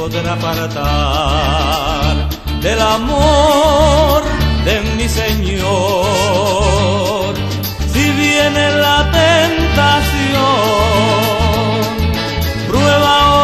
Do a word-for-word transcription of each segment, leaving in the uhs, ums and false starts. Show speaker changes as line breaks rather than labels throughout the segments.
podrá apartar del amor de mi Señor. Si viene la tentación, prueba o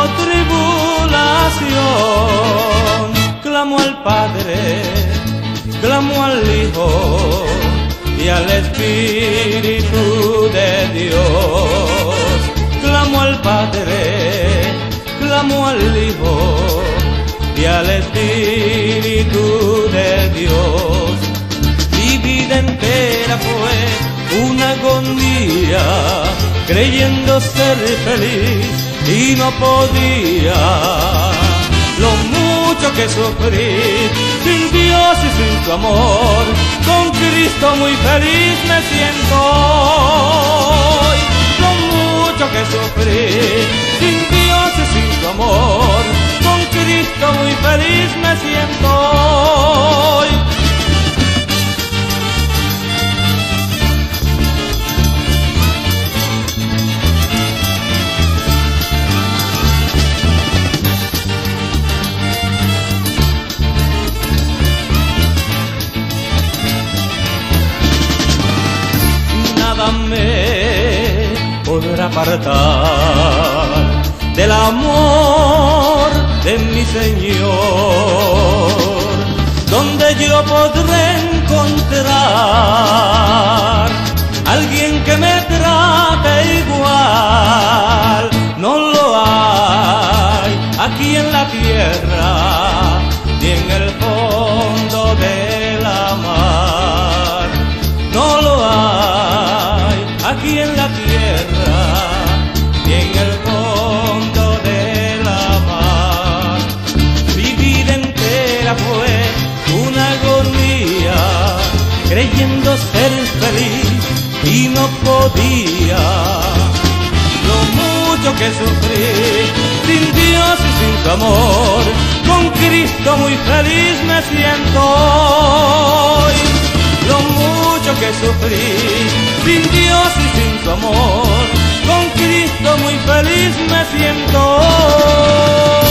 tribulación, clamo al Padre, clamo al Hijo y al Espíritu de Dios. Clamo al Padre, clamo al Hijo y al Espíritu de Dios. Mi vida entera fue una agonía, creyendo ser feliz y no podía. Lo mucho que sufrí sin Dios y sin su amor, con Cristo muy feliz me siento hoy. Lo mucho que sufrí sin Dios y sin su amor, con Cristo muy feliz me siento hoy. Nada me podrá apartar del amor de mi Señor, donde yo podré encontrar alguien que me trate igual. No lo hay aquí en la tierra ni en el fondo de la mar. No lo hay aquí en la tierra y en el fondo de la mar. Mi vida entera fue una agonía, creyendo ser feliz y no podía. Lo mucho que sufrí sin Dios y sin su amor, con Cristo muy feliz me siento hoy. Lo mucho que sufrí sin Dios y sin su amor, con Cristo muy feliz me siento hoy.